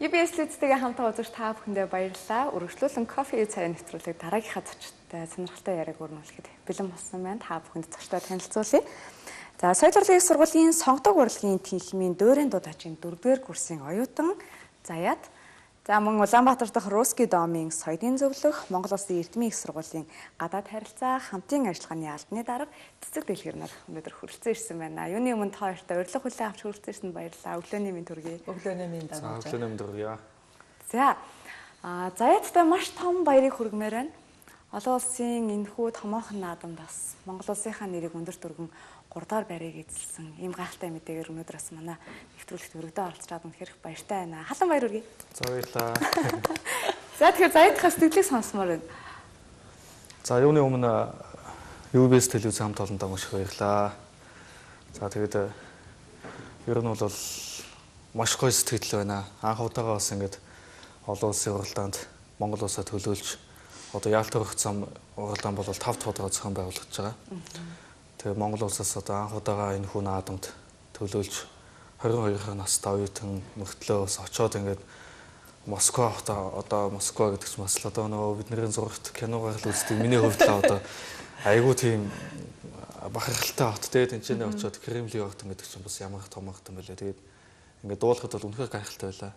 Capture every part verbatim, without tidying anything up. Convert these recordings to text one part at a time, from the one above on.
би эс Лүцтэйгээ хамтаа үзэж та бүхэндээ баярлалаа. Үргэлжлүүлэн кофе цай нэвтрүүлэг дараагийнхаа зочдтой сонирхолтой яриаг өрнүүлэхэд бэлэн болсон байна. Та бүхэнд зочдоо танилцуулъя. За, соёл урлагийн сургуулийн сонгодог урлагийн тэнхимийн дуурайн дуудагчийн дөрөвдүгээр курсын оюутан Заяат. За, мөн Улаанбаатар дахь Русский домын соёлын зөвлөх, Монгол Улсын эрдмийн их сургуулийн гадаад харилцаа хамтын ажиллагааны албаны дарга цэцэг дэлгэрнээр өнөөдөр хүрэлцэн ирсэн байна. Юуны өмнө та хоёртой урилга хүлээн авч хүрэлцэн ирсэнд баярлалаа. Өглөөний мэнд хүргэе. Өглөөний мэнд дагуулж. Өглөөний мэнд хүргэе. За, а Заяаттай маш том баярыг хүргэмээр байна. Олон улсын энэхүү томоохон наадам бас Монгол улсынхаа нэрийг өндөр дүргэн гурав дахь байрыг эзэлсэн ийм гайхалтай мэдээгээр өнөөдөр бас манай нэвтрүүлэгт өргөдөө оролцоод үнэхээр их баяртай байна. Халан баяр хүргэе. За, баярлалаа. За, тэгэхээр Заяатхаас сэтгэлийг сонсомоор байна. За, юуны өмнө ю би эс телевиз хамт олондоо маш их баярлалаа. За, тэгээд ер нь бол маш гоё сэтгэл байна. Анх удаага бас ингэж олон улсын уралдаанд Монгол улсаа төлөөлж одоо Ялта өрх зам уралдаан бол тав дахь удаа зохион байгуулагдаж байгаа. Тэгээ Монгол улсаас одоо анх удаага энэ хүн наадамд төлөөлж хорин хоёр настай оюутан мөртлөө бас очоод ингээд Москва одоо одоо Москва гэдэг чинь бас одоо нөгөө бидний зурагт киногаар л үздэг. Миний хувьд л одоо айгүй тийм бахархалтай хот тэгээд энэ ч нэ очоод Кремлийн огтон гэдэг чинь бас ямар том огтон байлаа. Тэгээд ингээд дуулахад бол үнэхээр гайхалтай байлаа.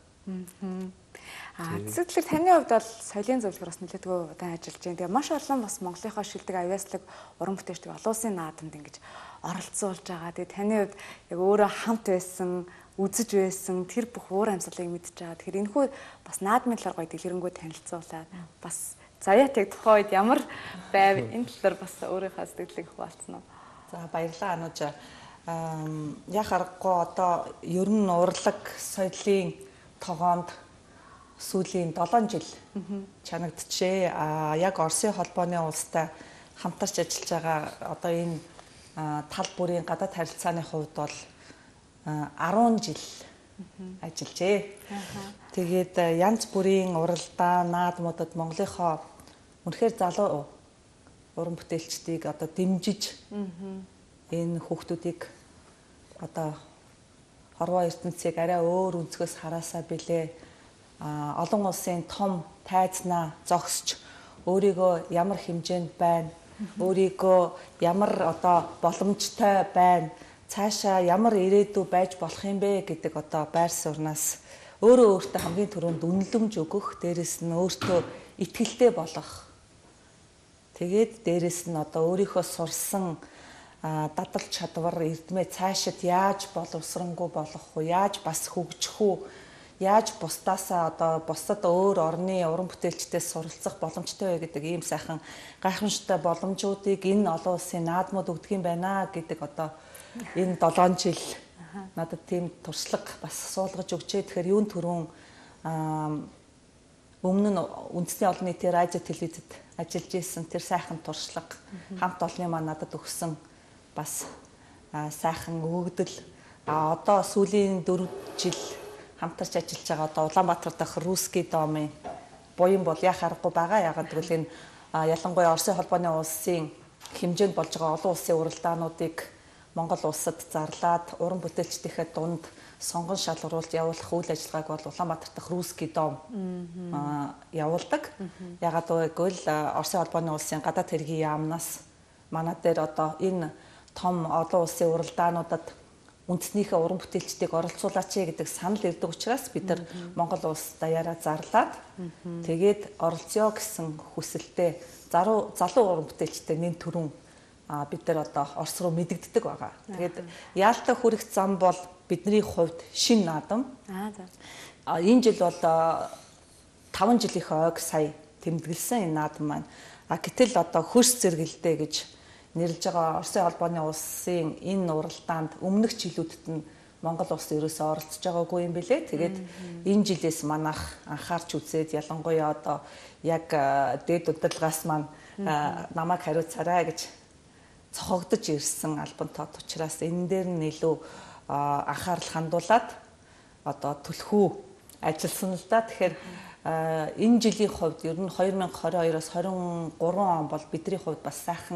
Аа, зөвхөн таны хувьд бол соёлын зөвлөгөөр бас нэлээдгүй удаан ажиллаж байна. Тэгээ маш олон бас Монголынхоо шилдэг авьяаслаг уран бүтээлчдийг олон улсын наадамд ингэж оролцуулж байгаа. Тэгээ таны хувьд яг өөрөө хамт байсан, үзэж байсан тэр бүх уур амьсгалыг мэдж байгаа. Тэгэхээр энэхүү бас наадмын талаар гоё дэлгэрэнгүй танилцуулаад бас Заяатыг тухайн үед ямар байв энэ талаар бас өөрийнхөө сэтгэлийг хуваалцсан уу? За, баярлалаа Анууж. Аа, яг харахгүй одоо ер нь урлаг соёлын тогоонд сүүлийн долоон жил чанагджээ. А яг Оросын холбооны улстай хамтарч ажиллаж байгаа одоо энэ тал бүрийн гадаад харилцааны хувьд бол арван жил ажиллажээ. Тэгээд янз бүрийн уралдаан, наадмуудад Монголынхоо үнэхээр залуу уран бүтээлчдийг одоо дэмжиж энэ хүүхдүүдийг одоо хорвоо ертөнцийг арай өөр өнцгөөс хараасаа билээ. А олон улсын том тайзнаа зогсож өөрийгөө ямар хэмжээнд байна, өөрийгөө ямар одоо боломжтой байна, цаашаа ямар ирээдүй байж болох юм бэ гэдэг одоо байр сууриас өөрөө өөртөө хамгийн түрүүнд үнэлэмж өгөх, дээрэс нь өөртөө итгэлтэй болох. Тэгээд дээрэс нь одоо өөрийнхөө сурсан дадал чадвар эрдмээ цаашид яаж боловсронгуй болох вэ? Яаж бас хөгжих үү? Яаж бусдаасаа одоо бусдад өөр орны уран бүтээлчдээс суралцах боломжтой вэ гэдэг ийм сайхан гайхамшигтай боломжуудыг энэ олон улсын наадмууд өгдөг юм байна гэдэг одоо энэ долоон жил надад тийм туршлага бас суулгаж өгчээ. Тэгэхээр юун түрүүн өмнө нь үндэсний олон нийтийн радио телевизэд ажиллаж исэн тэр сайхан туршлага хамт олонний маань надад өгсөн бас сайхан өгөгдөл. А одоо сүүлийн дөрвөн жил хамтарч ажиллаж байгаа одоо Улаанбаатар дахь Русский домын буян бол яа харахгүй байгаа. Ягаад гэвэл энэ ялангуяа Оросын холбооны улсын хэмжээнд болж байгаа олон улсын уралдаануудыг Монгол улсад зарлаад уран бүтээлчдийнхээ дунд сонгон шалгаруулж явуулах үйл ажиллагааг бол Улаанбаатар дахь Русский дом явуулдаг. Ягаад гэвэл Оросын холбооны улсын гадаад хэргийн яамнаас манай дээр одоо энэ том олон улсын уралдаануудад үндэснийхээ уран бүтээлчдийг оролцуулаач гэдэг санал ирдэг учраас бид нар Монгол улс даяараа зарлаад тэгээд оролцъё гэсэн хүсэлтэй залуу залуу уран бүтээлчтэй нэн түрүүн бид нар одоо Орос руу мэдэгддэг байгаа. Тэгээд Ялта хүрэх зам бол бидний хувьд шинэ наадам. Аа за. Энэ жил бол таван жилийнхээ ойг сая тэмдэглэсэн энэ наадам маань. А гэтэл одоо хөрс зэрэгэлдээ гэж нэрлж байгаа Оросын холбооны улсын энэ уралдаанд өмнөх жилүүдэд нь Монгол улс ерөөсөө оролцож байгаагүй юм бэлээ. Тэгээд энэ жилээс манайх анхаарч үзээд ялангуяа одоо яг дээд удирдлагаас маань намайг хариуцаарай гэж цохогдож ирсэн албан тоод учраас энэ дээр нь илүү анхаарал хандуулад одоо түлхүү ажилласан л да. Тэгэхээр энэ жилийн хувьд ер нь две тысячи двадцать two-оос twenty-three он бол бидний хувьд бас сайхан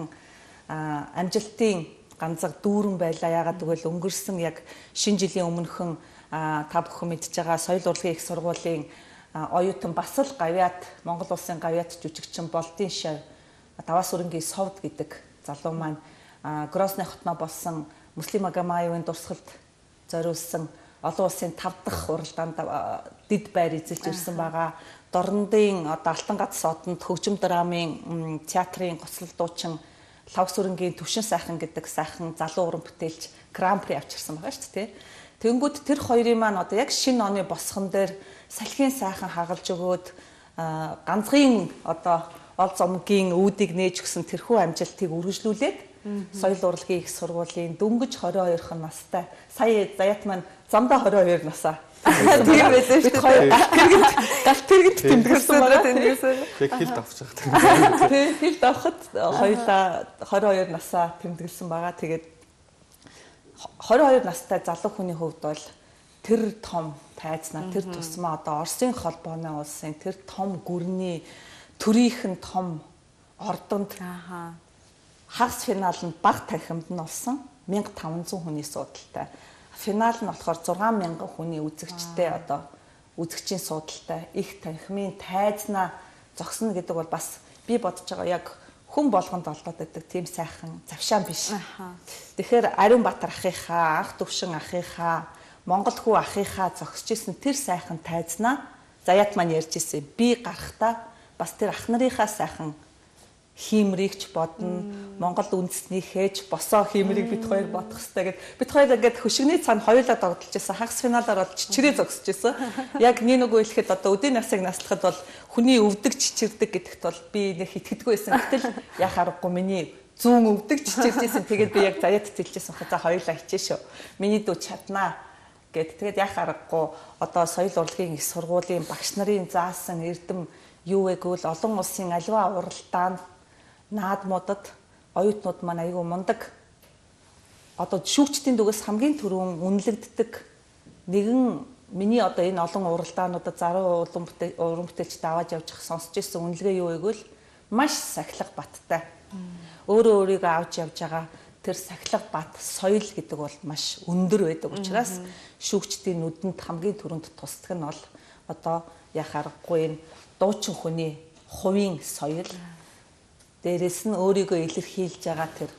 амжилтын ганцаг дүүрэн байлаа. Ягаад гэвэл өнгөрсөн яг шинэ жилийн өмнөхөн та бүхэн мэдж байгаа соёл урлагийн их сургуулийн оюутан бас л гавьяат Монгол улсын гавьяат жүжигчин Болдын шав Даваас өрөнгийн совд гэдэг залуу маань Грозный хотноо болсон Муслим Магомаевын дурсгалд зориулсан олон улсын тав дахь уралдаанд дид байр эзэлж ирсэн байгаа. Дорндын одоо Алтан гац содонд хөгжим драмын театрын гоцлол дуучин Лавс өрөнгийн Төвшин сайхан гэдэг сайхан залуу уран бүтээлч Гран при авчирсан байгаа шүү дээ. Тэнгүүд тэр хоёрын маань одоо яг шинэ оны босхон дээр салхин сайхан хагалж өгөөд ганцгийн одоо ол зомгийн үүдийг нээж өгсөн тэрхүү амжилтыг үргэлжлүүлээд соёл урлагийн их сургуулийн дөнгөж двадцать two хон настай сая заяат маань замдаа двадцать two насаа тийм байлээ шүү дээ. Галт тэрэгт тэмдэглэсэн байгаа тэмдэглэсэн. Яг хилд авч байгаа. Тийм хилд авахд хоёулаа двадцать two насаа тэмдэглэсэн байгаа. Тэгээд двадцать two настай залуу хүний хувьд бол тэр том тайзнаа тэр тусмаа одоо Оросын холбооны улсын тэр том гүрний төрийнхэн том ордонд хагас финал нь баг танхимд нь олсон one thousand five hundred хүний суудалтай. Финал нь болохоор six thousand хүний үзэгчтэй одоо үзэгчийн суудалтай их танхимын тайзнаа зогсно гэдэг бол бас би бодож байгаа яг хүн болгонд олдоод байдаг тийм сайхан завшаан биш. Тэгэхээр Ариун Баатар ахыхаа, Анх Төвшин ахыхаа, Монгол хүү ахыхаа зогсож исэн тэр сайхан тайзнаа заяат маань ярьж исэн. Би гарахтаа бас тэр ах нарынхаа сайхан хиймрийгч бодно. Монгол үндэснийхээч босоо хиймрийг бид хоёр бодох хэрэгтэй гэд бид хоёр ингээд хөшигний цаана хоёулаа догдолж байсан. Хагас финалаар бол чичрээ зогсож байсан. Яг нэг нөгөө хэлэхэд одоо өдийн насыг наслахад бол хүний өвдөг чичирдэг гэдэгт бол би нэг итгэдэггүй байсан. Гэтэл яах аргагүй миний зүүн өвдөг чичирж байсан. Тэгээд би яг заяат тэлжсэн. За хоёулаа хичээ шүү. Миний дүү чаднаа гэд. Тэгээд яах аргагүй одоо соёл урлагийн их сургуулийн багш нарын заасан эрдэм юу вэ гэвэл олон улсын аливаа уралдаанд наадмуудад оюутнууд маань аягүй мундаг одоо шүүгчдийн дугаас хамгийн түрүүн үнэлэгддэг нэгэн миний одоо энэ олон уралдаануудад заруу улан уран бүтээлчд аваад явж сонсч ирсэн үнэлгээ юу вэ гэвэл маш сахилга баттай. Өөрөө өөрийгөө авч явж байгаа тэр сахилга бат соёл гэдэг бол маш өндөр байдаг учраас шүүгчдийн нүдэнд хамгийн түрүүнд тусдаг нь бол одоо яах аргагүй энэ дуучин хүний хувийн соёл дээрээс нь өөрийгөө илэрхийлж байгаа тэр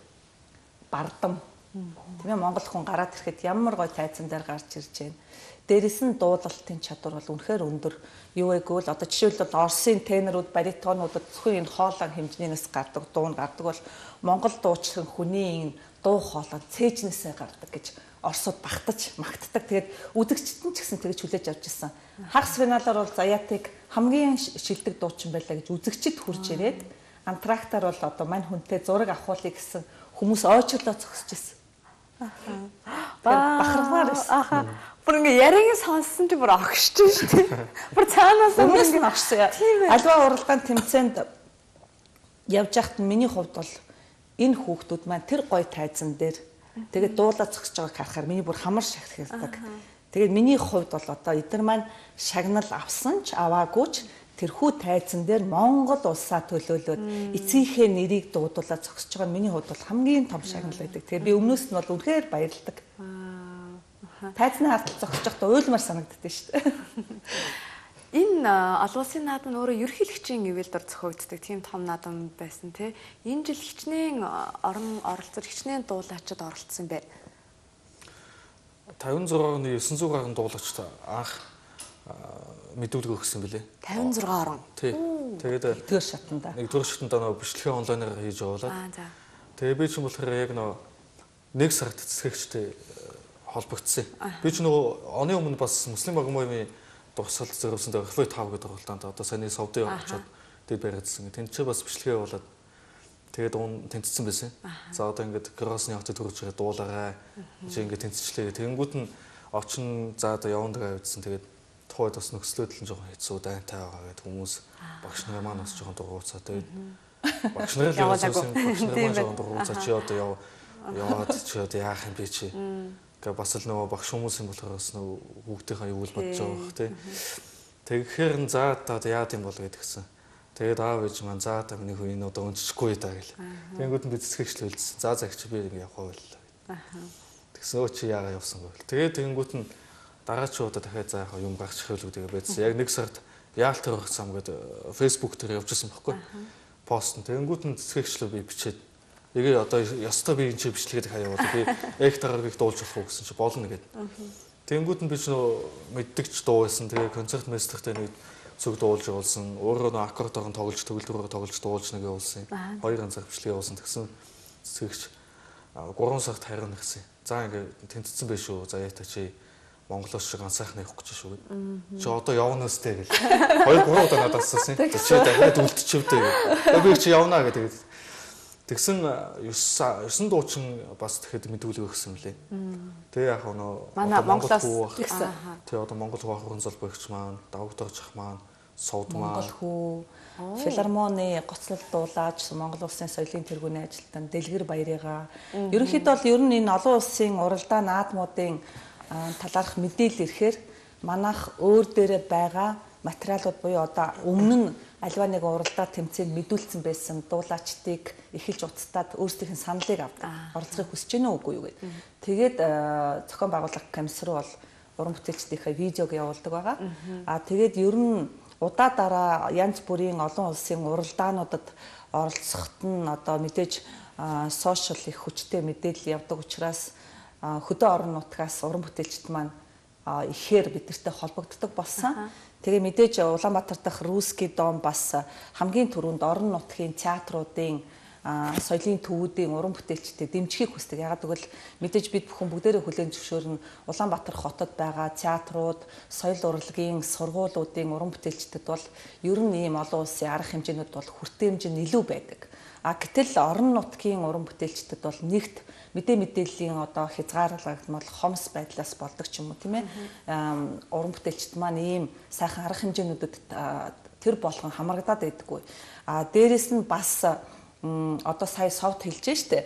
бардам тийм ээ монгол хүн гараад ирэхэд ямар гоё тайзан дээр гарч ирж байна. Дээрээс нь дуулалтын чадвар бол үнэхээр өндөр. Юу вэ гэвэл одоо жишээлбэл Оросын тенорууд, баритонуудад зөвхөн энэ хоолой хэмжээнээс гардаг дуу гардаг бол монгол дуучин хүний энэ дуу хоолой цээжнээсээ гардаг гэж Оросууд багтаж магтдаг. Тэгээд үзэгчд нь ч гэсэн тэгж хүлээж авч ирсэн. Хагас финалаар бол Заяатыг хамгийн шилдэг дуучин байлаа гэж үзэгчд хурж ирээд антрактаар бол одоо мань хүнтэй зураг авахуулъя гэсэн хүмүүс ойчрлоо зогсож ирсэн. Аа. Бахармаар байсан. Бүр ингээ яриаг сонссон чи бүр огшч шүү дээ. Бүр цаанаас өмнөөс нь огшсон. Альва уралдаан тэмцээнд явж байхад миний хувьд бол энэ хүүхдүүд маань тэр гоё тайзан дээр тэгээд дуулаад зогсож байгааг харахаар миний бүр хамар шахирдаг. Тэгээд миний хувьд бол одоо эдгээр маань шагнал авсан ч аваагүй ч тэрхүү тайзан дээр Монгол улсаа төлөөлөөд эцгийнхээ нэрийг дуудуулаад зогсож байгаа нь миний хувьд бол хамгийн том шагнал байдаг. Тэгээд би өмнөөс нь бол үнэхээр баярлдаг. Тайзны хартал зогсож байхдаа уйлмаар санагддээ шүү дээ. Энэ олон улсын наадам нь өөрөө ерөнхийлөгчийн ивэлдор зохиогддог тийм том наадам байсан тий. Энэ жил хичнээн орон оролцож хичнээн дуулаачид оролцсон бэ. фifty six оны nine hundred гаруй дуулагчтай анх мэдүүлэг өгсөн билээ. fifty six орон. Тий. Тэгээд нэгдүгээр шатанда. Нэгдүгээр шатанда нөө бичлэгээ онлайнаар хийж явуулаад. Аа за. Тэгээ би ч юм болохоор яг нөө нэг сард цэцгэгчтэй холбогдсон. Би ч нөгөө оны өмнө бас Муслим Магомаевын дурсгалд зориулсан дээр Хлой five гэдэг уралдаанд одоо саяны совдын очоод дэд баригдсан. Тэнд ч бас бичлэгээ явуулаад тэгээд уун тэнцсэн байсан. За одоо ингээд Грозны хотод төрж байгаа дуулаарай. Чи ингээд тэнцчлээ. Тэнгүүд нь очин за одоо явна дээр авдсан. Тэгээд тухайд бас нөхцлөөдөл нь жоохон хэцүү дайнтай байгаа гэдэг хүмүүс багш нар маань бас жоохон дургуутсаа. Тэгээд багш нар л явуулсан. Багш нар маань жоохон дургуутсаа чи одоо яв яваад чи одоо яах юм бэ чи. Гэ бас л нөгөө багш хүмүүс юм болохоор бас нөгөө хүүхдийнхээ юу л бодож байгаа бох тий. Тэгэхээр за одоо яа гэм бол гэдгсэн. Тэгээд аав ээж маань за та миний хүү энэ одоо өнччихгүй даа гэл. Тэнгүүд нь би цэцгэгчлээ үлдсэн. За загч би ингэ явах байл. Тэгсэн өө чи яага явсан гэвэл. Тэгээд тэнгүүд нь дараачуудаа дахиад за яг юм гарч ирэл үгээ байдсан. Яг нэг сард яалт тэр байх зам гэдэг фэйсбુક дээр явжсэн байхгүй. Пост. Тэгэнгүүт нь цэцгэгчлөө би бичээд эгээ одоо ёстой би энэ чи бичлэгээд хаяа яваад би эх дараагийг дуулж болох уу гэсэн чи болно гэдэг. Тэгэнгүүт нь би ч нөө мэддэгч дуу байсан. Тэгээ концерт мэстертэй нэг зүг дуулж явуулсан. Өөрөө нөө аккордоор тоглож төгөлдрөөр тоглож дуулж нэг явуулсан. Хоёр ганцаар бичлэг явуулсан. Тэгсэн цэцгэгч гурван сард харин ирсэн. За ингээ тэнцсэн байх шүү. За яата чи Монголоос шиг ганцаархнаа явах гэж шүү. Чи одоо явна үстэй гэл. Хоёр гурван удаа надад асуусан. Чи дахиад үлдчихвдээ гэл. Би чи явна гэдэг. Тэгсэн ёсон дуучин бас тэгэхэд мэдүүлэг өгсөн мөлий. Тэгээ яг нөө Монголоос гэсэн. Тэгээ одоо Монгол хуу ахын залбагч маань, давагдарч ах маань, сууд маань, Монгол хүү, филармоны гоцлол дуулаач, Монгол улсын соёлын тэргүүний ажилтан Дэлгэр Баярыгаа. Ерөнхийдөө бол ер нь энэ олон улсын уралдаан наадмуудын талаарх мэдээлэл ирэхээр манайх өөр дээрээ байгаа материалууд буюу одоо өмнө нь альва нэг уралдаа тэмцээнд мэдүүлсэн байсан дуулаачдыг эхэлж уцтаад өөрсдийнх нь саналыг авдаг. Оролцохыг хүсэж гэнэ үгүй юу гэдэг. Тэгээд зохион байгуулах комисс руу бол уран бүтээлчдийнхээ видеог явуулдаг байгаа. Аа тэгээд ер нь удаа дараа янз бүрийн олон улсын уралдаануудад оролцоход нь одоо мэдээж сошиал их хүчтэй мэдээлэл явдаг учраас хөдөө орон нутгаас уран бүтээлчд маань ихээр бидэртэй холбогддог болсон. Тэгээ мэдээж Улаанбаатар дахь Русский дом бас хамгийн түрүүнд орон нутгийн театруудын соёлын төвүүдийн уран бүтээлчдэд дэмжихийг хүсдэг. Ягаад гэвэл мэдээж бид бүхэн бүгдээрээ хүлээн зөвшөөрнө Улаанбаатар хотод байгаа театрууд, соёл урлагийн сургуулиудын уран бүтээлчдэд бол ер нь ийм олон улсын арга хэмжээнүүд бол хүртээмж нь илүү байдаг. А гэтэл орон нутгийн уран бүтээлчдэд бол нэгт мэдээ мэдээллийн одоо хязгаарлагдмал хомс байдлаас болдог ч юм уу тийм ээ. Уран бүтээлчд маань ийм сайхан арга хэмжээнүүдэд тэр болгон хамрагдаад байдаггүй. А дээрэс нь бас одоо сая совд хэлжээ штэ.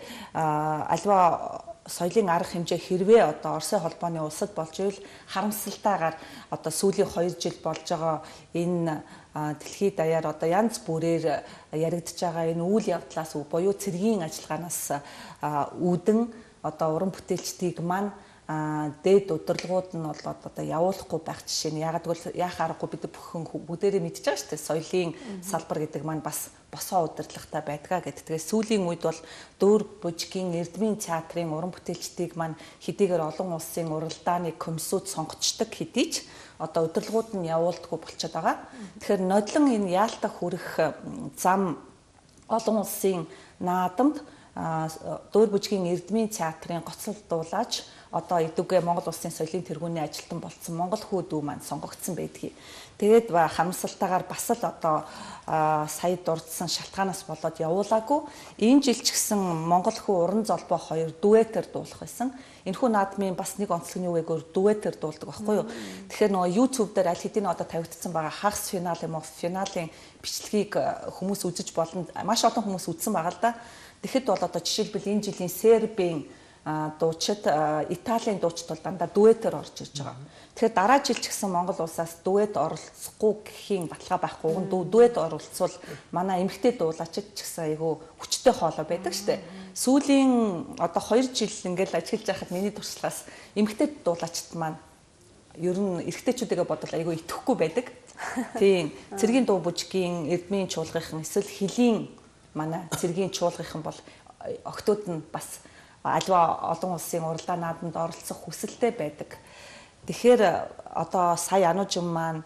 Альва соёлын арга хэмжээ хэрвээ одоо Оросын холбооны улсад болж ивэл харамсалтайгаар одоо сүүлийн хоёр жил болж байгаа энэ дэлхийд даяар одоо янз бүрээр яригдж байгаа энэ үйл явдлаас буюу цэргийн ажиллагаанаас үүдэн одоо уран бүтээлчдийг маань дээд удирдлагууд нь бол одоо явуулахгүй байх жишээ нь ягаад гэвэл яах аргагүй бид бүхэн бүгдээрээ мэдж байгаа шүү дээ соёлын салбар гэдэг маань бас босоо удирдлагатай байдгаа гэдэг. Тэгээ сүүлийн үед бол Дөөр Бужгийн Эрдмийн театрын уран бүтээлчдийг маань хэдийгээр олон улсын уралдааны комиссууд сонгочдог хэдий ч одоо удирдлагууд нь явуулдаггүй болчиход байгаа. Тэгэхээр нодлон энэ яалтаа хүрэх зам олон улсын наадамд Дөөр Бужгийн Эрдмийн театрын гоцлол дуулаач одоо эдүгэ Монгол улсын соёлын тэргүүний ажилтан болсон Монгол хүү дүү маань сонгогдсон байдгийг. Тэгээд харамсалтайгаар бас л одоо сая дурдсан шалтгаанаас болоод явуулаагүй. Энэ жил ч гэсэн Монгол хүү уран золбоо хоёр дуэтээр дуулах байсан. Энэхүү наадмын бас нэг онцлог нь юу гэвэл дуэтээр дуулдаг байхгүй юу. Тэгэхээр нөгөө YouTube дээр аль хэдийн одоо тавигдсан байгаа хагас финал юм уу финалийн бичлэгийг хүмүүс үзэж болно. Маш олон хүмүүс үзсэн байгаа л да. Тэгэхэд бол одоо жишээлбэл энэ жилийн Сербийн дуучид Италийн дуучид бол дандаа дуэтээр орж ирж байгаа. Тэгэхээр дараа жил ч гэсэн Монгол улсаас дуэт оролцохгүй гэхийн баталгаа байхгүй. Уг нь дуэт оролцвол манай эмэгтэй дуулаачид ч гэсэн айгүй хүчтэй хоолой байдаг штэ. Сүүлийн одоо хоёр жил ингээл ажиллаж байхад миний туршлагаас эмэгтэй дуулаачид маань ер нь эрэгтэйчүүдээ бодвол айгүй итгэхгүй байдаг. Тийм. Цэргийн дуу бужгийн Эрдмийн чуулгынхан эсвэл хилийн манай цэргийн чуулгынхан бол октод нь бас альва олон улсын уралдаан наадамд оролцох хүсэлтэй байдаг. Тэгэхээр одоо сая Анужин маань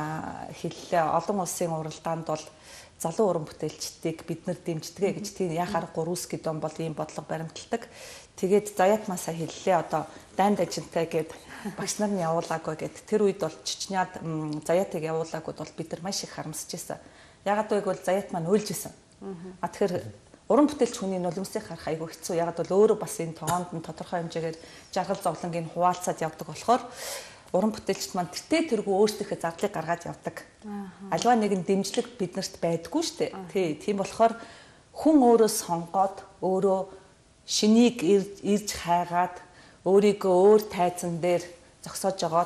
хэллээ олон улсын уралдаанд бол залуу уран бүтээлчдийг бид нар дэмждэгэ гэж тийм яах аргагүй Русский дом бол ийм бодлого баримталдаг. Тэгээд Заят маань сая хэллээ одоо дайнд ажинтай гэд багш нар нь явуулаагүй гэд тэр үед бол Чечняд Заятыг явуулаагүй бол бид нар маш их харамсаж байсан. Ягаад гэвэл Заят маань уйлж байсан. А тэгэхээр уран бүтээлч хүний нулимсыг харах айгүй хэцүү. Ягаад бол өөрөө бас энэ тоонд нь тодорхой хэмжээгээр жаргал зовлонгийн хуваалцаад явдаг болохоор уран бүтээлчд маань тэртээ тэргүй өөрсдийнхээ зардлыг гаргаад явдаг. Альва нэгэн дэмжлэг биднэрт байдгүй шүү дээ. Тий, тийм болохоор хүн өөрөө сонгоод өөрөө шинийг ирж хайгаад өөрийгөө өөр тайзан дээр зогсоож жагаад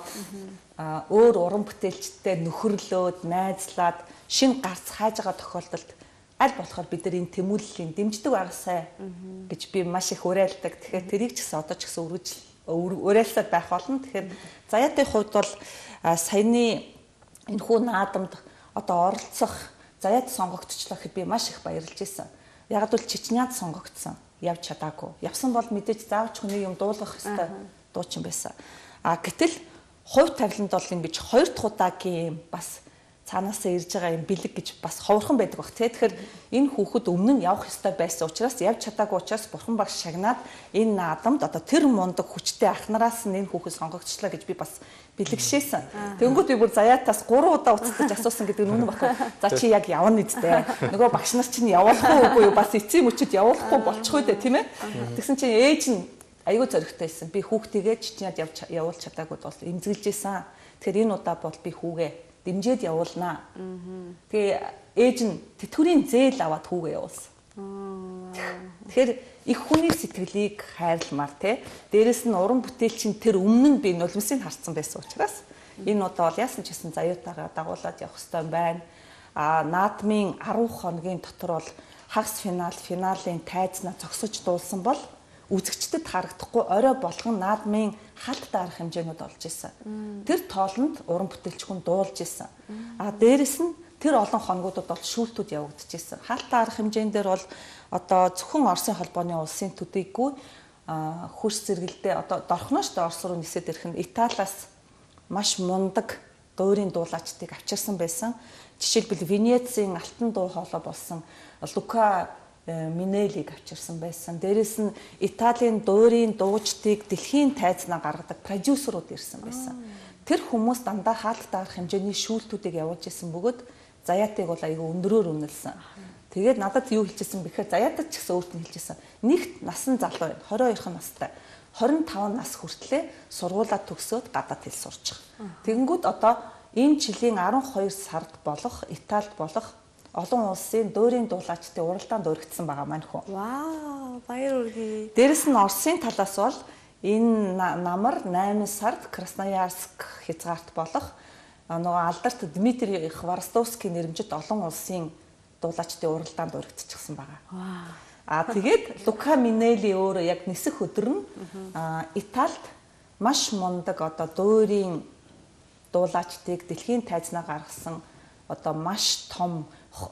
өөр уран бүтээлчтэй нөхөрлөөд, найзлаад шин гарц хайж байгаа тохиолдолд аль болохоор бид нар энэ тэмүүллийн дэмждэг аргасай гэж би маш их уриалдаг. Тэгэхээр тэрийг ч гэсэн одоо ч гэсэн үргэлж уриалсаад байх болно. Тэгэхээр заяатын хувьд бол саяны энэ хүү наадамд одоо оролцох заяат сонгогдчихлоо гэхэд би маш их баярлж байсан. Яг л Чечняд сонгогдсон. Явж чадаагүй. Явсан бол мэдээж заавч хүний юм дуулгах ёстой дуучин байсан. А гэтэл хувь тавиланд бол ингэж хоёр дахь удаагийн бас цаанаасаа ирж байгаа юм бэлэг гэж бас ховорхон байдаг баг. Тэгэхээр энэ хүүхэд өмнө нь явах ёстой байсан учраас явж чадаагүй учраас бурхан багш шагнаад энэ наадамд одоо тэр мундаг хүчтэй ах нараас нь энэ хүүхэд сонгогдчихлаа гэж би бас бэлэгшээсэн. Тэнгүүд би бүр заяатаас гурван удаа уцтаж асуусан гэдэг нь үнэн баггүй. За чи яг явна нэстэ. Нөгөө багш нар чинь явуулахгүй үгүй юу? Бас эцсийн мөчөд явуулахгүй болчихгүй дээ, тийм ээ? Тэгсэн чинь ээж нь айгүй зоригтой байсан. Би хүүхдийгээ Чечняд явж явуулж чадаагүй бол эмзэглэж исэн. Тэгэхээр энэ удаа бол би хүүгээ дэмжиж явуулнаа. Тэгээ ээж нь тэтгэврийн зээл аваад хүүгээ явуулсан. Тэгэхээр их хүний сэтгэлийг хайрламар те. Дээрэс нь уран бүтээлчин тэр өмнө нь би нулимсыг харсан байсан учраас энэ удаа бол яасан ч гэсэн заяатаараа дагуулад явах хэрэгтэй байна. А наадмын арван хоногийн дотор бол хагас финал, финалийн тайзнаа зогсож дуулсан бол үзэгчдэд харагдахгүй орой болгон наадмын халт дарах хэмжээнүүд олж исэн. Тэр тоолонд уран бүтээлчгүн дуулж исэн. А дээрэс нь тэр олон хоногудад бол шүүлтүүд явагдчихсэн. Халт дарах хэмжээн дээр бол одоо зөвхөн Оросын холбооны улсын төдийгүй хөрс зэрэгэлдээ одоо дорхнош Орос руу нисээд ирэх нь Италиас маш мундаг дуурийн дуулаачдыг авчирсан байсан. Жишээлбэл Венецийн алтан дуу хоолой болсон Лука Минелиг авчирсан байсан. Дээрээс нь Италийн дуурийн дуучдыг дэлхийн тайзнаа гаргадаг продюсерууд ирсэн байсан. Тэр хүмүүс дандаа хаалт дарах хэмжээний шүүлтүүдийг явуулж исэн бөгөөд заяатыг бол аягүй өндөрөөр үнэлсэн. Тэгээд надад юу хэлчихсэн бэхээр заяатад ч гэсэн өөрт нь хэлчихсэн. Нэгт насан залуу байна. хорин хоёр настай. хорин таван нас хүртлээр сургуулаа төгсөөд гадаад хэл сурч байгаа. Тэгэнгүүт одоо энэ жилийн арван хоёр сард болох Италид болох олон улсын дуурийн дуулаачдын уралдаанд өргөцсөн байгаа маань хүн. Вау, баяр хүргэе. Дээрэс нь Оросын талаас бол энэ намар найман сард Красноярск хязгаарт болох нөгөө алдарт Дмитрий Хворостовский нэрмжит олон улсын дуулаачдын уралдаанд өргөцчихсэн байгаа. Вау. А тэгээд Лука Минели өөрөө яг нисэх өдөр нь Италид маш мундаг одоо дуурийн дуулаачдыг дэлхийн тайзнаа гаргасан одоо маш том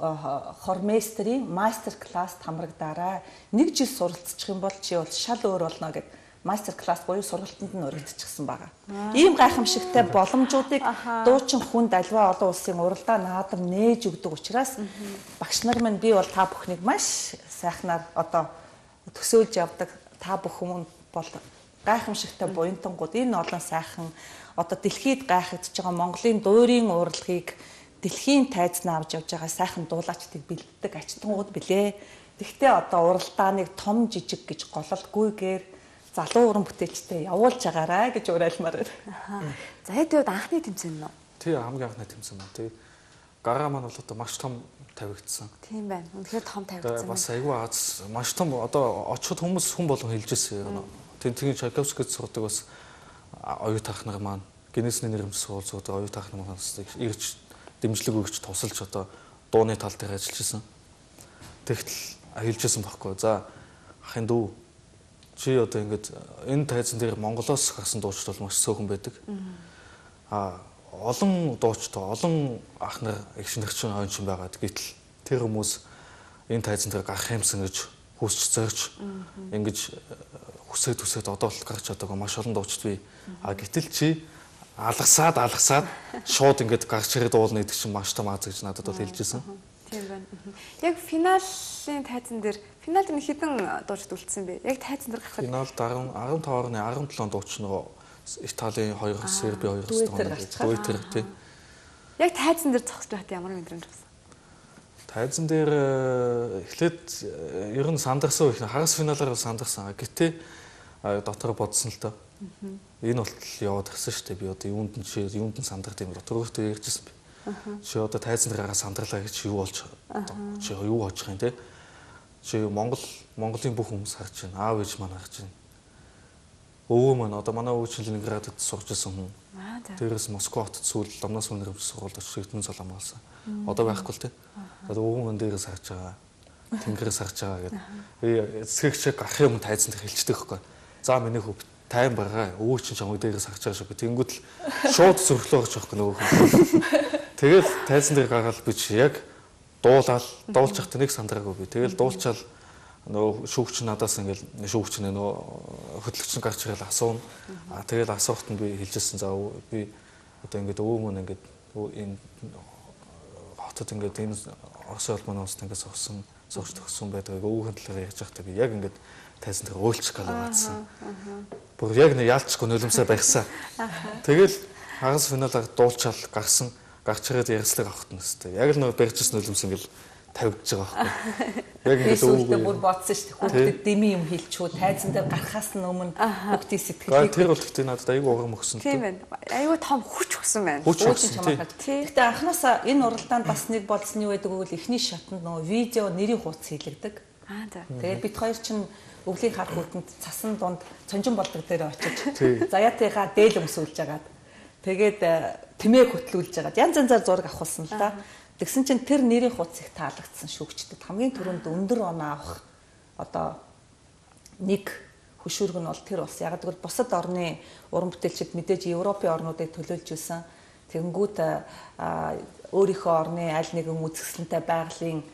хормейстерийн мастер класс хамрагдаарай. Нэг жил суралцчих юм бол чи бол шал өөр болно гэд мастер класс буюу сургалтанд нь өргөдчихсэн байгаа. Ийм гайхамшигтай боломжуудыг дуучин хүнд альва олон улсын уралдаа наадам нээж өгдөг учраас багш нар минь би бол та бүхнийг маш сайхнаар одоо төсөөлж явдаг. Та бүхэн бол гайхамшигтай буянтангууд энэ олон сайхан одоо дэлхийд гайхагдж байгаа Монголын дуурийн урлагийг дэлхийн тайзнаа авч явж байгаа сайхан дуулаачдыг бэлддэг ачтангууд билээ. Тэгтээ одоо уралдааныг том жижиг гэж гололгүйгээр залуу уран бүтээлчтэй явуулж байгаарай гэж уриалмаар байна. За хэдийд анхны тэмцээн нь үү? Тий, хамгийн анхны тэмцээн байна. Тий. Гараа маань бол одоо маш том тавигдсан. Тийм байна. Үнэхээр том тавигдсан. Бас айгүй аз маш том одоо очиход хүмүүс хүн болгон хэлжсэн юм. Тэн тийм Чайковскийд сурдаг бас оюутах нар маань генесний нэрмж суулцууд оюутах нар маань ирж дэмжлэг өгч тусалж одоо дууны тал дээр ажиллаж исэн. Тэгтэл хэлжсэн байхгүй. За ахын дүү чи одоо ингэж энэ тайзан дээр Монголоос гарсан дуучид бол маш сөөхөн байдаг. А олон дуучид олон ах нар эгч нарчин ойнчин байгаад гэтэл тэр хүмүүс энэ тайзан дээр гарах юмсан гэж хүсч зорж ингэж хүсээд хүсээд одоо л гарч чадаагүй маш олон дуучид бий. А гэтэл чи алгасаад алгасаад шууд ингэж гарч ирээд уулна гэдэг чинь маш том аз гэж надад бол хэлжсэн. Тийм байна. Яг финалийн тайзан дээр финалд нь хэдэн дуучид үлдсэн бэ? Яг тайзан дээр гарахад финалд арван тавын арван жилийн дууч нөгөө Италийн хоёр Серби хоёр дуйтер тий. Яг тайзан дээр зогсож байхад ямар мэдрэмж байсан? Тайзан дээр эхлээд ер нь сандарсан их хагас финалаар сандарсан. Гэтэ дотор бодсон л доо. Энэ болтол яваад ирсэн шүү дээ. Би одоо юунд нь чи юунд нь сандард юм дотор өөртөө ярьжсэн би. Чи одоо тайзан дээр гараа сандарлаа гэж юу болж чи юу очих юм те. Чи Монгол Монголын бүх хүмүүс харж байна. Аав ээж маань харж байна. Өвөө маань одоо манай өвөө чинь Ленинградд сурч ирсэн хүн. Тэрээс Москва хотод сүүл Ломноос өнөр сургуульд очиж Эрдэнэ цол хамгаалсан. Одоо байхгүй л те. Одоо өвөө маань дээрээс харж байгаа. Тэнгэрээс харж байгаа гэдэг. Би эцгэгч гарах юм тайзан дээр хэлчихдэг байхгүй. За миний хөв тайван байгаа. Өвөө чинь чамайг дээрээс харж байгаа шүү би. Тэнгүүд л шууд зөрхлөө гарч байхгүй нөгөө хүн. Тэгэл тайзан дээр гараад би чи яг дуулаад дуулж явахдаа нэг сандраагүй би. Тэгэл дуулчаал нөгөө шүүгч надаас ингээл шүүгч нөгөө хөтлөгч нь гарч ирэл асууна. Аа тэгэл асуухт нь би хэлжсэн за би одоо ингээд өвөө мөн ингээд энэ хотод ингээд энэ Орос улманоос ингээд суусан сууж төгссөн байдаг. Өвгөн талаар ярьж байхдаа би яг ингээд тайзан дээр өөлчих гал баадсан. Бүр яг нэг яалчгүй нулимсаа байхсан. Тэгэл хагас финалаар дуулчаал гарсан. Гарч ирээд ярилцлага авахт нь өстэй. Яг л нэг барьжсэн нулимс ингээд тавигдж байгаа байхгүй. Яг ингээд өвгөө бүр бодсон шүү дээ. Хүүхдэд дэмий юм хэлчихүү тайзан дээр гарахаас нь өмнө хүүхдийн сэтгэлийг. Тэр бол гэхдээ надад аюу урам өгсөн л тийм байна. Аюу том хүч өгсөн байна. Хүч өгсөн тийм. Гэхдээ анханасаа энэ уралдаанд бас нэг бодсон юу байдаг вэ? Эхний шатнд нөгөө видео нэрийн хуудас хийлэгдэг. Аа за. Тэгээд бид хоёр чинь өвлийн хар хүртэнд цасан дунд цонжин болдог дээр очиж заяатыгаа дээл өмсүүлж агаад тэгээд тэмээг хөтлүүлж агаад янз янзаар зураг авахулсан л да. Тэгсэн чинь тэр нэрийн хуудас их таалагдсан шүүгчдэд хамгийн түрүүнд өндөр оноо авах одоо нэг хөшүүрэг нь бол тэр улс. Яг гэвэл бусад орны уран бүтээлчид мэдээж Европын орнуудыг төлөөлж ирсэн. Тэгэнгүүт өөрийнхөө орны аль нэгэн үзэсгэлэнтэй байгалийн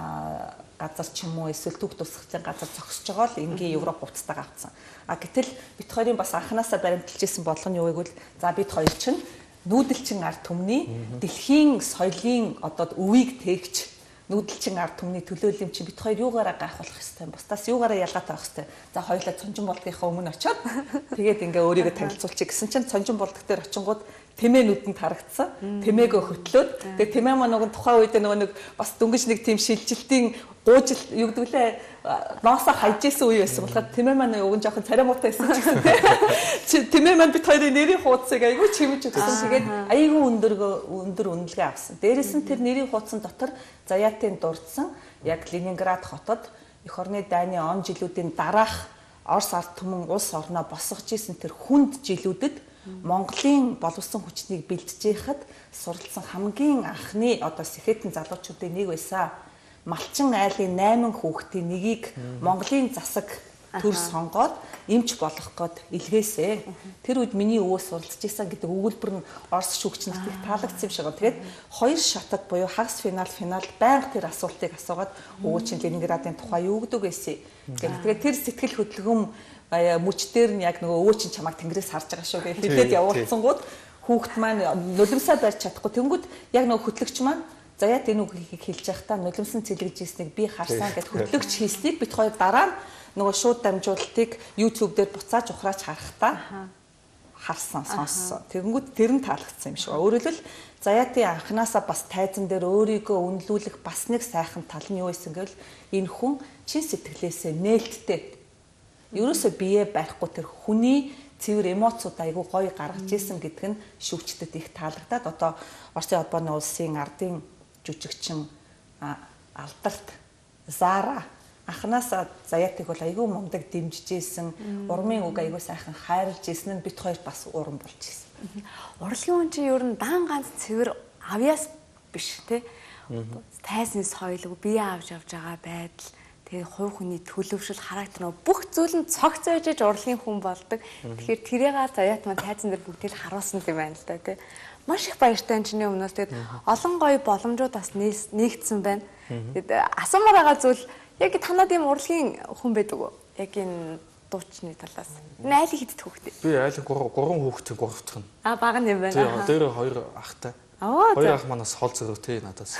газар ч юм уу эсвэл түүх тусгалтын газар зогсож байгаа л энгийн Европ хувцастайгаа авцсан. А гэтэл бид хоёрын бас анханасаа баримталж ирсэн бодлого нь юу вэ гэвэл за бид хоёр чинь нүүдэлчин ард түмний дэлхийн соёлын одоо өвийг тээгч нүүдэлчин ард түмний төлөөлөм чи бид хоёр юугаараа гайхуулах хэвтэй бусдаас юугаараа ялгаатай байх хэвтэй. За хоёулаа цонжин болдгийнхаа өмнө очиод тэгээд ингээ өөрийгөө танилцуулчих гэсэн чинь цонжин болдог дээр очингууд тэмээ нүдэнд харагдсан. Тэмээгөө хөтлөөд тэгээд тэмээ маань нөгөө тухайн үед нөгөө нэг бас дөнгөж нэг тийм шилжилтийн гуужил юу гэдэг лээ ноосоо хайж исэн үе байсан болохоор тэмээ маань уг нь жоохон царай муутай байсан ч гэсэн тэмээ маань бид хоёрын нэрийн хуудсыг айгүй чимж өгсөн. Тэгээд айгүй өндөр өндөр үнэлгээ авсан. Дээрээс нь тэр нэрийн хуудсан дотор Заяатын дурдсан яг Ленинград хотод эх орны дайны он жилүүдийн дараах Орос ард түмэн улс орноо босгож исэн тэр хүнд жилүүдэд Монголын боловсон хүчнийг бэлтжиж хад суралцсан хамгийн анхны одоо сэхэтэн залуучуудын нэг байсан. Малчин айлын найман хүүхдийн нэгийг Монголын засаг төр сонгоод эмч болох гээд илгээсэ. Тэр үед миний өвөө суралцж исэн гэдэг өгүүлбэр нь Орос шүүгч нарт их таалагдсан юм шиг байна. Тэгээд хоёр шатад буюу хагас финал финал байнга тэр асуултыг асуугаад өвөө чинь Ленинградын тухай юу гэдэг вэ? Тэгээд тэр сэтгэл хөдлөм мөчтөр нь яг нөгөө өвөө чинь чамайг тэнгэрээс харж байгаа шүү гэж хэлээд явуулсангууд хүүхд маань нулимсаа барьж чадахгүй. Тэнгүүд яг нөгөө хөтлөгч маань заяат энэ үгийг хэлж байхдаа нулимсан цэлгэж ирснийг би харсан гэд хөтлөгч хийснийг бид хоёр дараа нь нөгөө шууд дамжуулалтыг YouTube дээр буцааж ухрааж харахтаа харсан сонссон. Тэнгүүд тэр нь таалагдсан юм шиг. Өөрөөр хэлбэл заяатын анханасаа бас тайзан дээр өөрийгөө үнэлүүлэх бас нэг сайхан тал нь юу байсан гэвэл энэ хүн чин сэтгэлээсээ нээлттэй ерөөсөө бие барихгүй тэр хүний цэвэр эмоцуд айгүй гоё гаргаж ирсэн гэдэг нь шүүгчдэд их таалагдаад одоо Оросын холбооны улсын ардын жүжигчин Алдарт Зара анханасаа Заяатыг бол айгүй мундаг дэмжиж ийсэн урмын үг айгүй сайхан хайрлж ийсэн нь бит хоёр бас урам болж ийсэн. Урлагийн хүн чинь ер нь дан ганц цэвэр авьяас биш те. Тайсны соёл бие авч явж байгаа байдал тэгээ хувь хүний төлөвшил характер нөө бүх зүйл нь цогцоож иж урлагийн хүн болдог. Тэгэхээр тэрийгээ Заяат маань тайзан дээр бүгдийг харуулсан юм байна л да тий. Маш их баяртай энэ чиний өмнөөс тэгээд олон гоё боломжууд бас нэгдсэн байна. Тэгээд асуумаар байгаа зүйл яг танад ийм урлагийн хүн байдаг уу? Яг энэ дуучны талаас. Энэ айлын хидд хүүхдээ. Би айлын гурван хүүхдийн гурав дахь нь. Аа бага юм байна. Тийм дээр хоёр ахтай. Хоёр ах манаас хол зөрүүтэй надаас.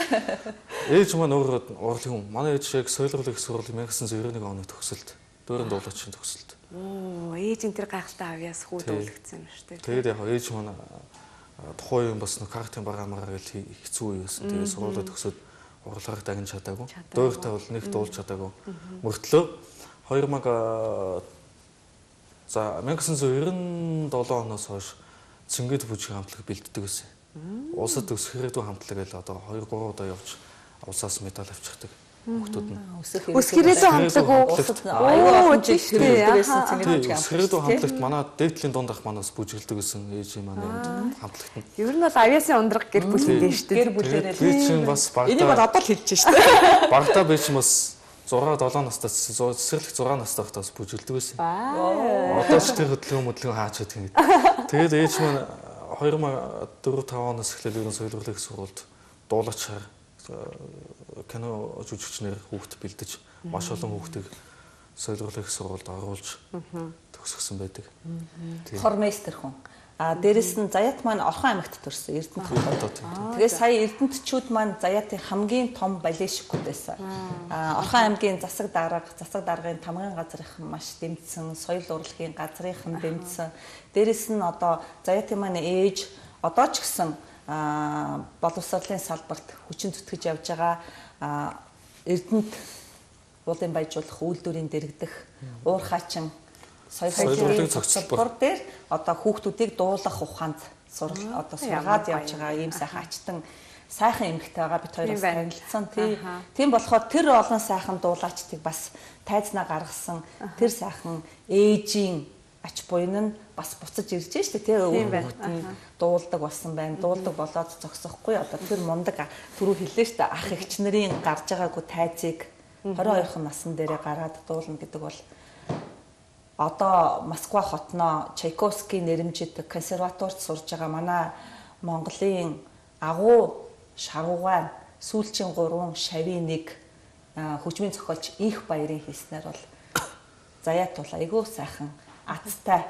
Ээж маань өөрөө урлагийн хүн. Манай ээж яг соёл урлагийн сургууль нэг тысяча девяносто нэг оны төгсөлд. Дөрөнд дуулаачийн төгсөлд. Оо, ээж энэ тэр гайхалтай авьяас хүүдүүлэгдсэн юм шүү дээ. Тэгээд яг ээж маань тухайн юм бас нэг картын багаамаар гэл хэцүү үе байсан. Тэгээд сургуулиуд төгсөөд урлагаар дагнаж чадаагүй. Дөөртэй бол нэг дуулж чадаагүй. Мөртлөө хоёр маг за нэг тысяча девяносто седем оноос хойш Цэнгэд бүжиг хамтлаг бэлддэг гэсэн. Улсад өсгөрөөдөө хамтлаг л одоо хоёр гурав удаа явж улсаас медаль авчихдаг хүүхдүүд нь. Өсгөрөөдөө хамтлаг уу? Аюу тийм байсан Цэнгэд бүжиг хамтлаг. Өсгөрөөдөө хамтлагт манай дээдлийн дунд ах манаас бүжиглдэг гэсэн ээж маань хамтлагт нь. Ер нь бол авьяасын ундраг гэр бүл дээ шүү дээ. Гэр бүлээрээ би чинь бас багтаа. Энийг бол одоо л хэлж шүү дээ. Багтаа би чинь бас 6 7 настаас цэцэрлэг6 настай байхдаа бүжилдэг байсан. Аа. Одоо ч тэр хөдөлгөөн мөдлгөн хаач гэдэг юм. Тэгээд ээж маань хоёр мың и дөрөв таван оноос эхлээд ерөн соёл урлагийн сургуульд дуулаачаар кино жүжигчнэр хүүхд бэлдэж маш олон хүүхдийг соёл урлагийн сургуульд оруулж төгсгсөн байдаг. Хормейстер хүн. А дээрэс нь Заяат маань Орхон аймагт төрсөн Эрдэнэт хотод. Тэгээ сая эрдэнэтчүүд маань Заяатын хамгийн том балешикуд байсан. А Орхон аймгийн засаг дарга, засаг даргын тамгын газрынхан маш дэмжсэн, соёл урлагийн газрынхан дэмжсэн. Дээрэс нь одоо Заяатын маань ээж одоо ч гэсэн боловсролын салбарт хүчин зүтгэж явж байгаа Эрдэнэт уулын баяжуулах үйлдвэрийн дэргэдэх уур хаачин соёл урлагийн цогцлбор дээр одоо хүүхдүүдийг дуулах ухаанд сурал одоо сургаад явж байгаа ийм сайхан ачтан сайхан эмэгтэй байгаа бид хоёроос танилцсан. Тийм болохоор тэр олон сайхан дуулаачдыг бас тайзнаа гаргасан тэр сайхан ээжийн ач буйн нь бас буцаж ирж штэ тий хүүхдийн дуулдаг болсон байна. Дуулдаг болоод зогсохгүй одоо тэр мундаг түрүү хэллээ штэ ах эгч нарын гарч байгаагүй тайзыг хорин хоёрхан насан дээрээ гараад дуулна гэдэг бол одоо Москва хотноо Чайковский нэрмжит консерваторид сурж байгаа манай Монголын агуу шаргуугай сүүлчийн гурван шавийн нэг хөгжмийн зохиолч Их баярын хийснээр бол Заяат бол айгүй сайхан аттай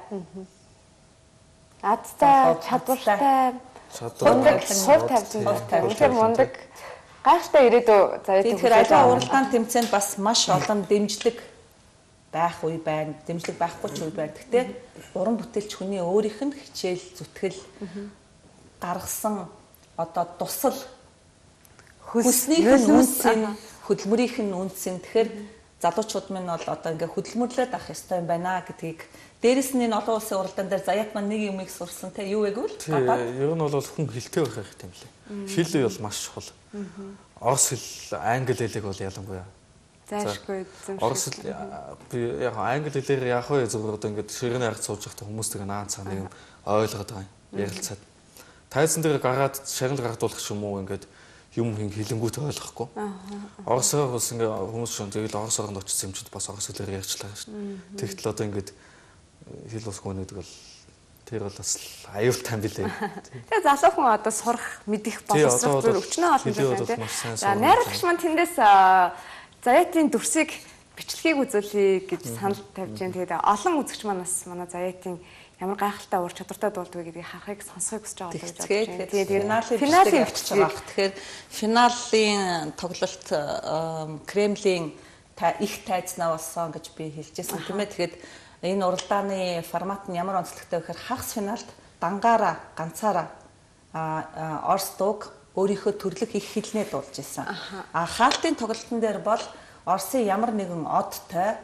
аттай чадвартай чадвар суур тавьсан үнэхээр мундаг гайхалтай ирээдүй Заяат. Тэгэхээр аливаа уралдаан тэмцээнд бас маш олон дэмжлэг байх үе байна, дэмжлэг байхгүй ч үе байна. Гэхдээ уран бүтээлч хүний өөрийнх нь хичээл зүтгэл гаргасан одоо тусал хүснийх нь үнцэн, хөдөлмөрийнх нь үнцэн. Тэгэхээр залуучууд минь бол одоо ингээ хөдөлмөрлөд авах ёстой юм байна гэдгийг дээрэс нь энэ олон улсын уралдаан дээр Заяат маань нэг юмыг сурсан те юу вэ гэвэл ер нь бол хүн хэлтэй байх хэрэгтэй юм лээ. Хэл бол маш чухал. Орос хэл, англи хэлийг бол ялангуяа зайшгүй зөв. Орос би яг англи хэлээр яах вэ зүгээр одоо ингээд ширхний арга сууж байхдаа хүмүүстэйг наан цаа нэг юм ойлгоод байгаа юм ярилцаад. Тайзан дээр гараад шагнал гардуулах юм уу ингээд юм хэлэнгүүт ойлгохгүй. Оросоор бас ингээд хүмүүс шон тэгэл орос оронд очсон юмчид бас орос хэлээр ярьчлаа шүү дээ. Тэгтэл одоо ингээд хэл ус гүнэдэг бол тэр бол бас аюултай юм билээ. Тэгээ залуу хүн одоо сурах, мэдэх боловсрол зөв өчнөө олон байна. За найрлагч маань тэндээс Заяатын дүрсийг бичлэгийг үзүүлэе гэж санал тавьж байна. Тэгээд олон үзэгч маань бас манай Заяатын ямар гайхалтай ур чадвартай дуулдаг гэдгийг харахыг сонсохыг хүсэж байгаа гэж бодож байна. Тэгээд финалийн бичлэг байгаа. Тэгэхээр финалийн тоглолт Кремлийн их тайзнаа болсон гэж би хэлжсэн тийм ээ. Тэгэхээр энэ уралдааны формат нь ямар онцлогтой вэ гэхээр хагас финалд дангаараа ганцаараа Орос дууг өөрийнхөө төрлөх их хэлнээ дуулж исэн. А хаалтын тоглолтын дээр бол Оросын ямар нэгэн одтой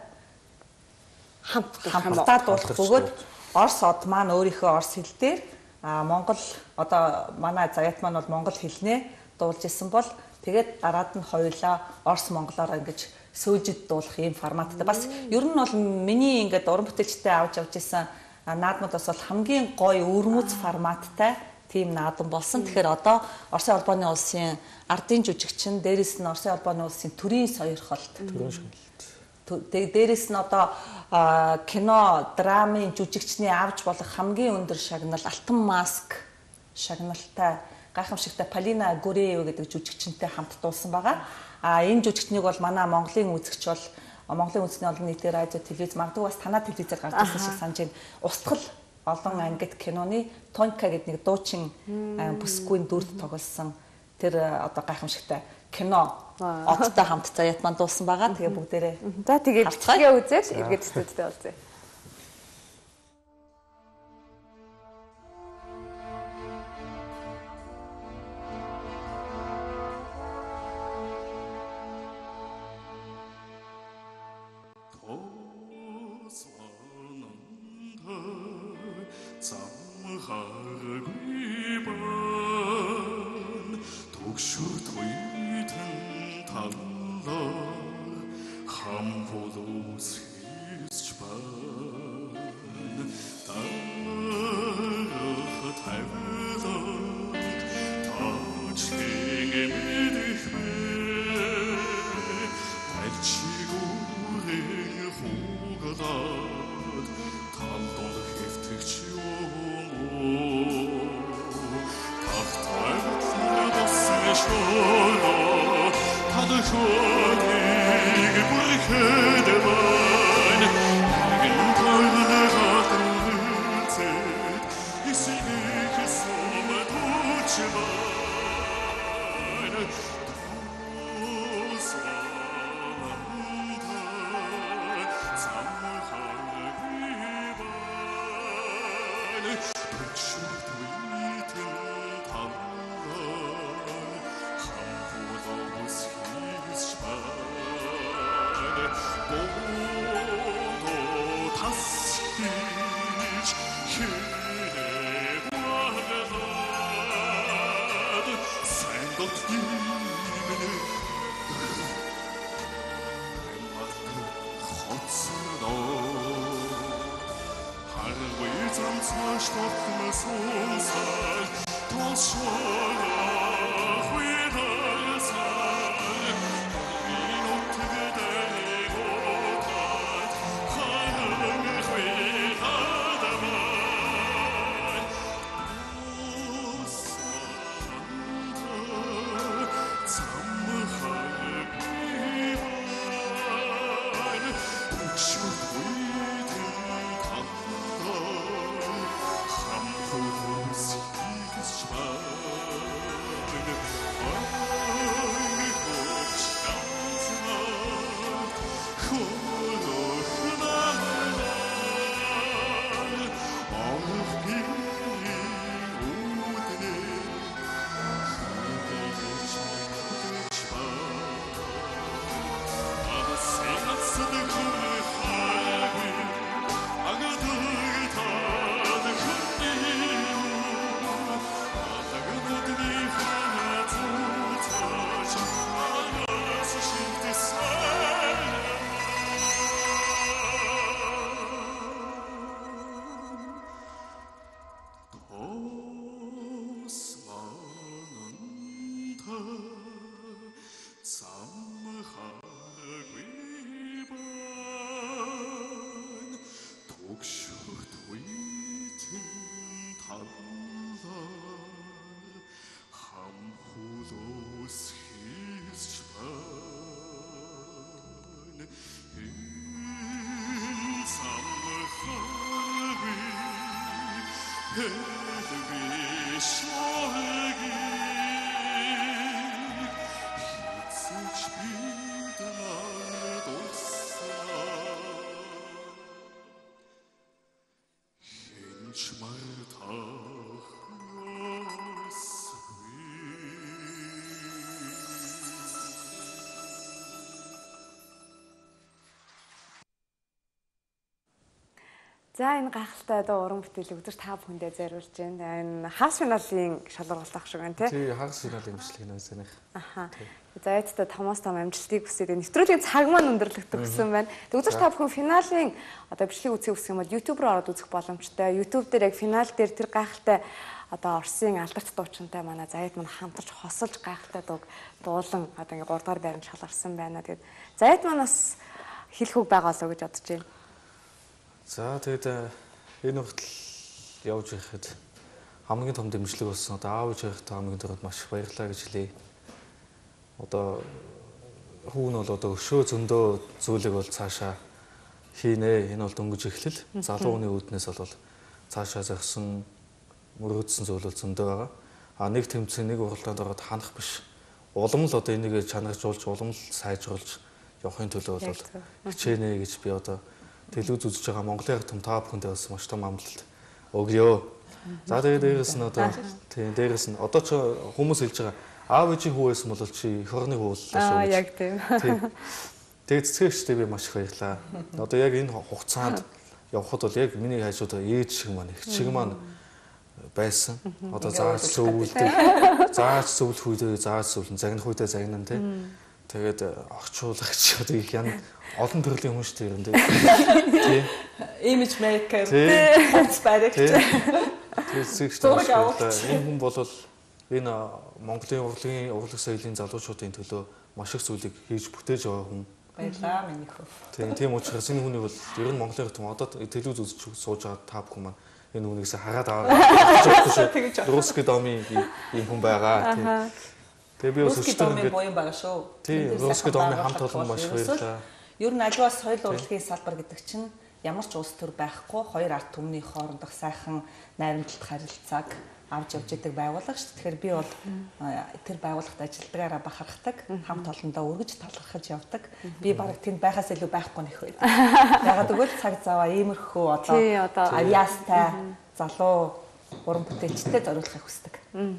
хамт хамтдаа дуулах бөгөөд Орос од маань өөрийнхөө Орос хэл дээр Монгол одоо манай Заяат маань бол Монгол хэлнээ дуулж исэн бол тэгээд дараад нь хоёулаа Орос монголоор ингэж сөөжид дуулах ийм форматтай. Бас ер нь бол миний ингээд уран бүтээлчтэй авч явж исэн наадмууд бас бол хамгийн гоё өрмөц форматтай тийм наадам болсон. Тэгэхээр одоо Оросын албаны улсын ардын жүжигчин, дээрээс нь Оросын албаны улсын төрийн сойрхолт. Дээрээс нь одоо кино, драмын жүжигчний авч болох хамгийн өндөр шагнал Алтан маск шагналтай гайхамшигтай Полина Гуреева гэдэг жүжигчинтэй хамт дуулсан байгаа. А энэ жүжигчнийг бол манай Монголын үзэгч бол Монголын үндэсний олон нийтийн радио, телевиз, магадгүй бас танаа телевизээр гарч ирсэн шиг санаж байна. Устгал олон ангид киноны Тонька гэдэг нэг дуучин бүсгүйн дүрд тоглосон тэр одоо гайхамшигтай кино одтой хамт Заяат маань дуулсан байгаа. Тэгээ бүгдээрээ. За тэгээ бичлэгээ үзээд эргээд студидтэй болцъё. За энэ гахалтай одоо уран бүтээл өдөр та бүхэндээ зориулж байна. Энэ хагас финалийн шалралт ах шиг байна тий. Тий, хагас финалийн имжлэг нөө зэнийх. Аха. За яцтай Томас том амжилтыг хүсээд нэвтрүүлгийн цаг маань өндөрлөгдөх гэсэн байна. Өдөр та бүхэн финалийн одоо бичлэгийг үзэх үсэх юм бол YouTube руу ороод үзэх боломжтой. YouTube дээр яг финал дээр тэр гахалтай одоо Оросын алдарт дуучинтай манай Заяд маань хамтарч хосолж гахалтай дууг дуулан одоо ингээ гурав дахь байранд шалгарсан байна. Тэгээд Заяд маань бас хэлэх үг байгаалаа гэж бодож байна. За тэгээд энэ хүртэл явж ирэхэд хамгийн том дэмжлэг болсон. Одоо аав ээжийнхээ хамгийн дөрөнд маш их баярлалаа гэж хэлье. Одоо хүү нь бол одоо өшөө зөндөө зүйлийг бол цаашаа хийнэ. Энэ бол дөнгөж эхлэл. Залуу хүний үүднээс бол цаашаа зогсон мөрөөдсөн зүйл бол зөндөө байгаа. А нэг тэмцээн нэг уралдаанд ороод ханах биш. Улам л одоо энийг чанаржуулж, улам л сайжруулж явахын төлөө бол хичээнэ гэж би одоо телевиз үзэж байгаа Монголын том та бүхэндээ бас маш том амлалт өгье. За тэгээд дээрээс нь одоо тийм дээрээс нь одоо ч хүмүүс хэлж байгаа аав ээжийн хүү байсан бол чи эх орны хүү боллоо шүү. Аа яг тийм. Тэгээд цэцгээгчтэй би маш их баярлаа. Одоо яг энэ хугацаанд явхад бол яг миний хажууд ээж шиг маань их шиг маань байсан. Одоо зааж зөвлөдөг. Зааж зөвлөх үедээ зааж зөвлөн, загнах үедээ загнана тийм. Тэгээд орчуулагч одоо их ян олон төрлийн хүн шүү дээ. Тийм. Image maker, хувц баригч. Тэгээд зэгчтэй энэ хүн бол энэ Монголын урлагийн урлаг соёлын залуучуудын төлөө маш их зүйлийг хийж бүтээж байгаа хүн. Баярлалаа миний хөө. Тийм, тийм учраас энэ хүний бол ер нь Монголын том одоо телевиз үзэж сууж байгаа та бүхэн маань энэ хүнээс хагаад аваад Русский домын ийм хүн байгаа. Тийм. Тэгээ би бас Русский өчтөр домын ингээд буян байгаа шүү. тий, русский домын хамт олон маш баярлалаа. Ер нь аливаа соёл урлагийн салбар гэдэг чинь ямар ч улс төр байхгүй хоёр ард түмний хоорондох сайхан найрамдалт харилцааг авч явж идэг байгууллага шүү. Тэгэхээр би бол тэр байгууллагт ажилдгаараа бахархдаг, хамт олондоо өргөж талархаж явдаг. Би бараг тэнд байхаас илүү байхгүй нэх байдаг. Ягаад гэвэл цаг заваа иймэрхүү одоо авьяастай залуу уран бүтээлчтэй зориулахыг хүсдэг.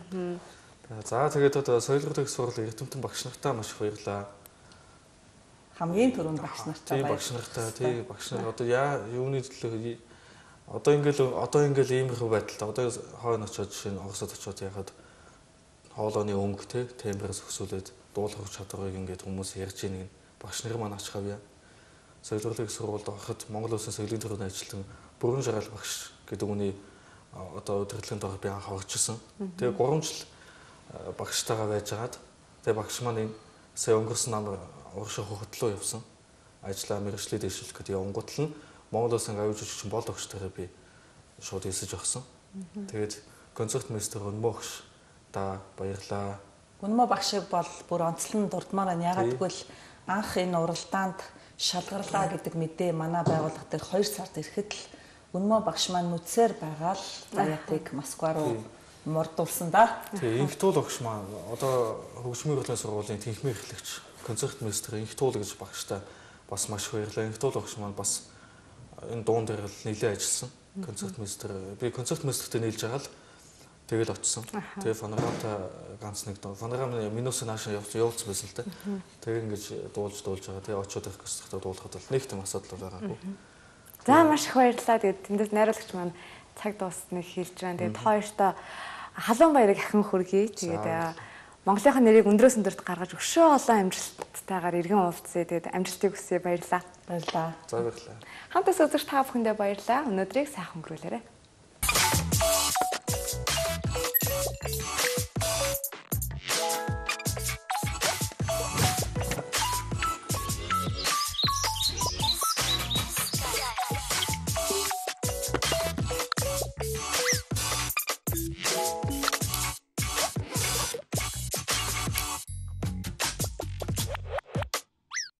За тэгээд одоо соёл урлагийн сургуулийн эрдэмтэн багш нартай маш их баярлалаа. Хамгийн түрүүнд багш нартай баярлалаа. Багш нартай тий багш нар одоо яа юуны төлөө одоо ингээл одоо ингээл иймэрхүү байдалтай одоо хойно очиод жишээ нь Оросод очиод яхад хоолойны өнгө тий температур өсүүлээд дуулах чадварыг ингээд хүмүүс ярьж ийн багш нар маань ач хавья. Соёл урлагийн сургуульд ороход Монгол Улсын соёлын төрөний ажилтан Бүрэн Жаргал багш гэдэг үний одоо удирдлагын дор би анх орчихсон. Тэгээ гурван жил багштайгаа байжгаад тэгээ багш маань энэ сая өнгөрсөн намар урагшаа хөтлөө явсан. Ажлаа мэргэжлээ дэвшүүлэх гэдэг явангуутл нь Монгол Улсын аюул жижигчин бол өгчтөрөө би шууд эсэж өгсөн. Тэгээд концерт мастер Өнмөө багш та баярлаа. Өнмөө багшиг бол бүр онцлон дурдмаар нь ягаад гэвэл анх энэ уралдаанд шалгарлаа гэдэг мэдээ манай байгууллага дээр хоёр сард ирэхэд л Өнмөө багш маань нүцээр байгаа л Заятыг Москва руу мордуулсан да. Тэгээ инх туул багш маань одоо хөгжмийн урлагийн сургуулийн тэнхимийн эрхлэгч концерт мастер инх туул гэж багштай бас маш баярлалаа. Инх туул багш маань бас энэ дуун дээр л нэлээд ажилласан. Концерт мастер би концерт мастертэй нийлж байгаа л тэгэл очсон. Тэгээ фонограмта ганц нэг фонограм минус нааш явуулсан байсан л та. Тэгээ ингэж дуулж дуулж байгаа. Тэгээ очиод ирэх гэж дуулахад бол нэг тийм асуудал байгаагүй. За маш их баярлалаа. Тэгээд тэндээс найруулагч маань цаг дууссныг хэлж байна. Тэгээд хоёртоо халуун баярыг ахин хүргэе. Тэгээд Монголынхаа нэрийг өндрөөс өндөрт гаргаж өшөө олон амжилттайгаар иргэн уулзъя. Тэгээд амжилтыг хүсье. Баярлалаа. Баярлалаа. За баярлалаа. Хамтаас үзэж та бүхэндээ баярлалаа. Өнөөдрийг сайхан өнгөрүүлээрэй.